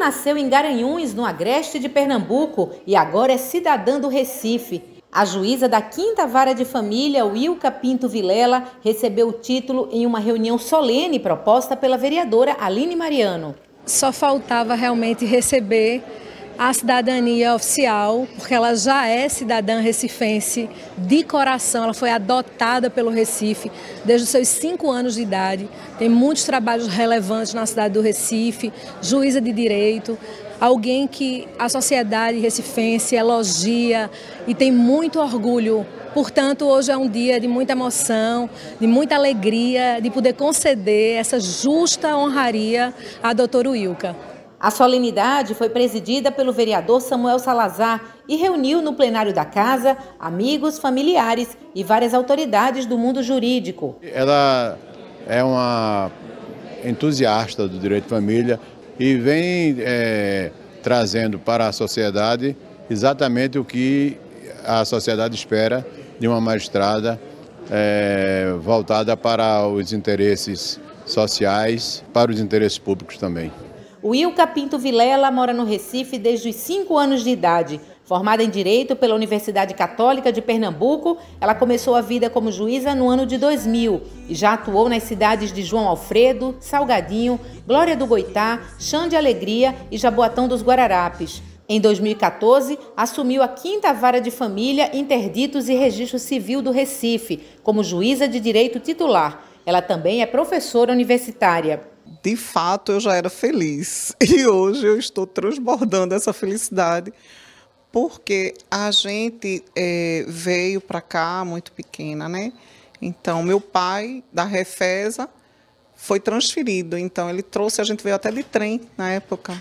nasceu em Garanhuns, no agreste de Pernambuco, e agora é cidadã do Recife. A juíza da 5ª Vara de Família, Wilka Pinto Vilela, recebeu o título em uma reunião solene proposta pela vereadora Aline Mariano. Só faltava realmente receber a cidadania oficial, porque ela já é cidadã recifense de coração, ela foi adotada pelo Recife desde os seus 5 anos de idade, tem muitos trabalhos relevantes na cidade do Recife, juíza de direito, alguém que a sociedade recifense elogia e tem muito orgulho. Portanto, hoje é um dia de muita emoção, de muita alegria, de poder conceder essa justa honraria à doutora Wilka. A solenidade foi presidida pelo vereador Samuel Salazar e reuniu no plenário da casa amigos, familiares e várias autoridades do mundo jurídico. Ela é uma entusiasta do direito de família e vem trazendo para a sociedade exatamente o que a sociedade espera de uma magistrada voltada para os interesses sociais, para os interesses públicos também. Wilka Pinto Vilela mora no Recife desde os 5 anos de idade. Formada em Direito pela Universidade Católica de Pernambuco, ela começou a vida como juíza no ano de 2000 e já atuou nas cidades de João Alfredo, Salgadinho, Glória do Goitá, Chã de Alegria e Jaboatão dos Guararapes. Em 2014, assumiu a 5ª Vara de Família, Interditos e Registro Civil do Recife, como juíza de direito titular. Ela também é professora universitária. De fato, eu já era feliz e hoje eu estou transbordando essa felicidade porque a gente veio para cá muito pequena, né? Então, meu pai, da Refesa, foi transferido. Então, ele trouxe, a gente veio até de trem na época.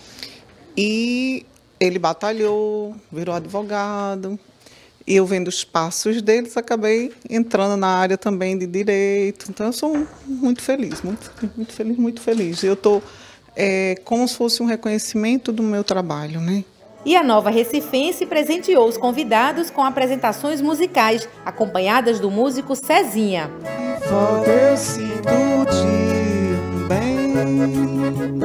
E ele batalhou, virou advogado. E eu vendo os passos deles, acabei entrando na área também de direito. Então, eu sou muito feliz, muito feliz, muito feliz. Eu estou como se fosse um reconhecimento do meu trabalho, né? E a nova recifense presenteou os convidados com apresentações musicais, acompanhadas do músico Cezinha. Falta eu sinto de bem,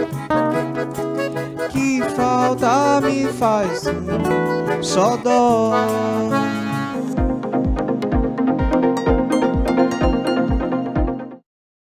que falta me faz xodó.